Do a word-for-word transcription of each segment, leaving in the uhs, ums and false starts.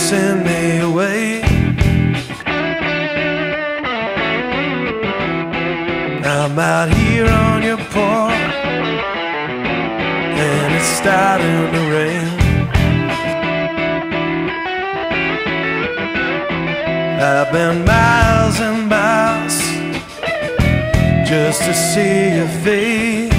send me away. I'm out here on your porch, and it's starting to rain. I've been miles and miles just to see your face.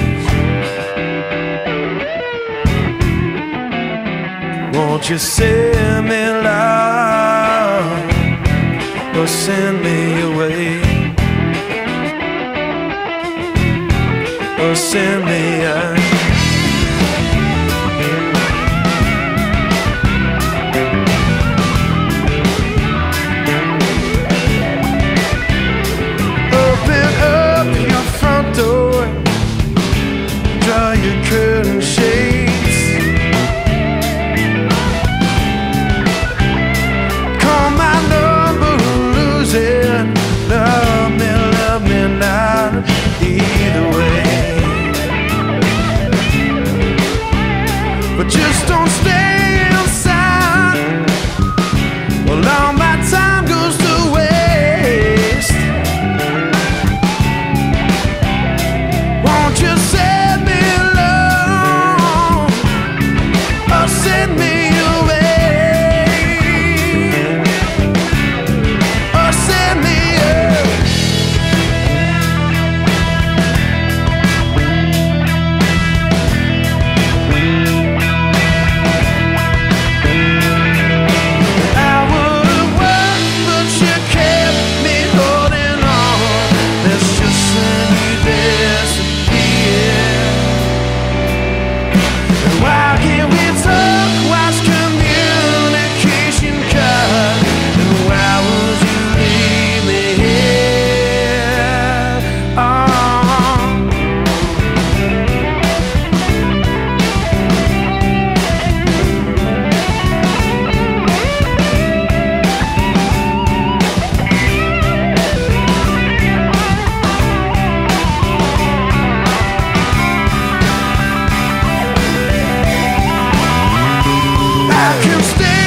Won't you send me love or send me away, or send me out? Open up your front door, draw your curtain shades, call my number, lose it, love me, love me not, either way. But just don't stay inside, well, all my time goes to waste. Won't you send me alone, or send me away, or send me away? I can stay